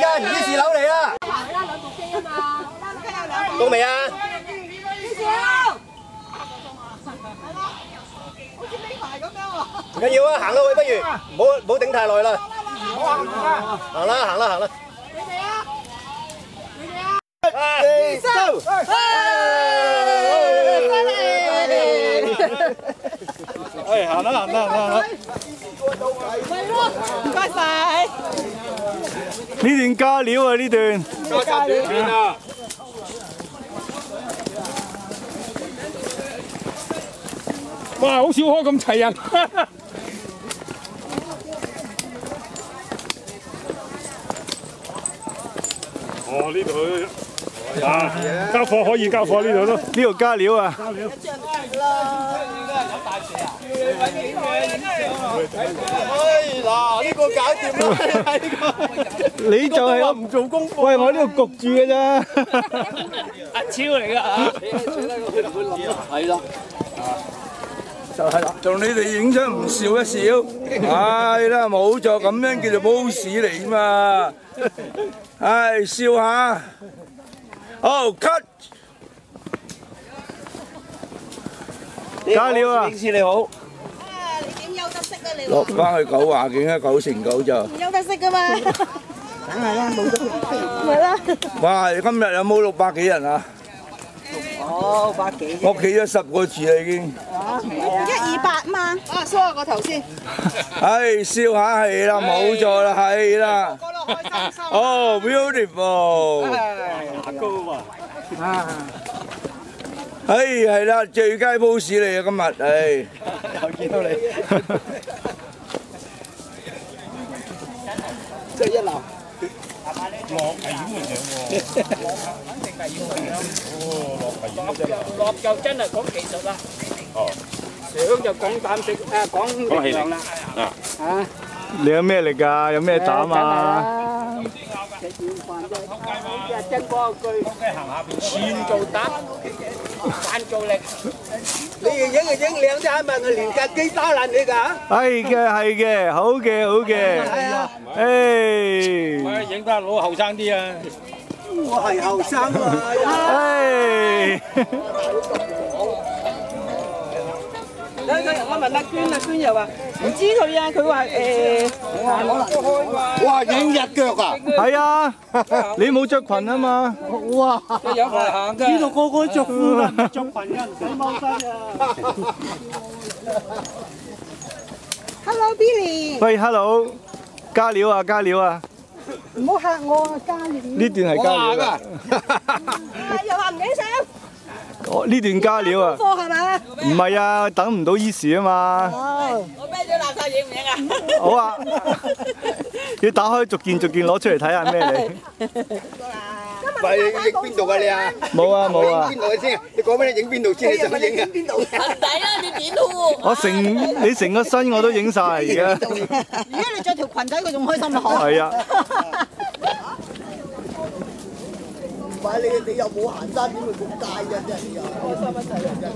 唔知是樓嚟啊！ 係啦，兩部機啊嘛， 到未啊？ 幾少？好似呢排咁樣喎。 唔緊要啊，行啦喂，不如唔好頂太耐啦。行啦行啦行啦。 你哋啊！你哋啊！ 收！ 哎，行啦行啦行啦。 係咯，唔該晒。 呢段加料啊！呢段。 加料片啊！ 哇！好少開咁齊人。哦，呢度啊，交貨可以交貨呢度都，呢度加料啊！加料。嗱，呢個搞掂啦！你就係我唔做功課。喂，我呢度焗住嘅咋。阿超嚟㗎啊！係啦。就係啦，同你哋影相唔笑一笑，係啦，冇錯，咁樣叫做 pose 嚟嘛，係笑下，好 cut， 加料啊！影師你好， 你點休得息啊你？ 落翻去9華景啊，9成9就， 唔休得息㗎嘛？梗係啦，冇咗，咪啦。 哇！今日有冇600幾人啊？ 哦，600幾。 我企咗10個字啦已經。 128嘛。啊，梳下個頭先。 係笑下係啦，冇錯啦，係啦。哦 ，beautiful。牙膏啊！啊。係啦，最佳 pose 嚟啊！今日，係。又見到你。即係一流。落危險嘅嘢喎。肯定係要嚟啦。哦，落危險真係。落就真係講技術啦。哦。想就講膽識，講力量啦。啊。嚇！你有咩力㗎？有咩膽啊？食完飯啫，好似阿曾講句，錢做膽，飯做力。你影就影兩隻係咪？我連架機打爛你㗎？係嘅，係嘅，好嘅，好嘅。係啊。誒。喂，影翻老後生啲啊！我係後生啊！我問阿娟，阿娟又話唔知佢啊，佢話哇影日腳啊！係啊，你冇着裙啊嘛？哇！有排行㗎，呢度個個着褲㗎，唔着裙㗎，唔使踎身啊 Hello Billy。 喂 ，Hello， 加料啊，加料啊！ 唔好嚇我啊，加料。 呢段係加料㗎。 又話唔影相。 哦，呢段加料啊！ 貨係嘛？ 唔係啊，等唔到依時啊嘛。 我啤咗垃圾影唔影啊？ 好啊，要打開逐件逐件攞出嚟睇下咩嚟。 喂，你影邊度啊你啊？ 冇啊冇啊。 影邊度先？你講俾你影邊度先？你想影啊？ 邊度？唔抵啦，你點喎？ 你成個身我都影晒而家。 而家你着條裙仔，佢仲開心啦，嗬？ 係啊。 唔係你又冇行山，點會咁街啫？真係又開心一齊真係。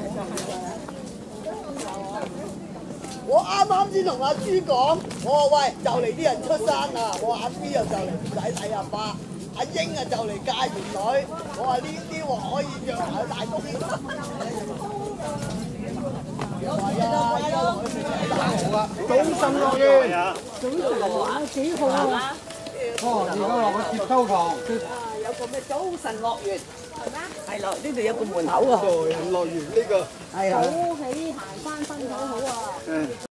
我啱先同阿朱講，我話喂，就嚟啲人出山啦，我話阿 B 又就嚟唔使睇阿爸，阿英啊就嚟嫁完女，我話呢啲話可以約埋去大公園。係啊，早晨樂園，早晨啊，幾好啊！哦，你講落個接收堂。有個咩早晨樂園係咩？係咯，呢度有個門口啊。早晨樂園呢個係啊。早起行山分手好啊！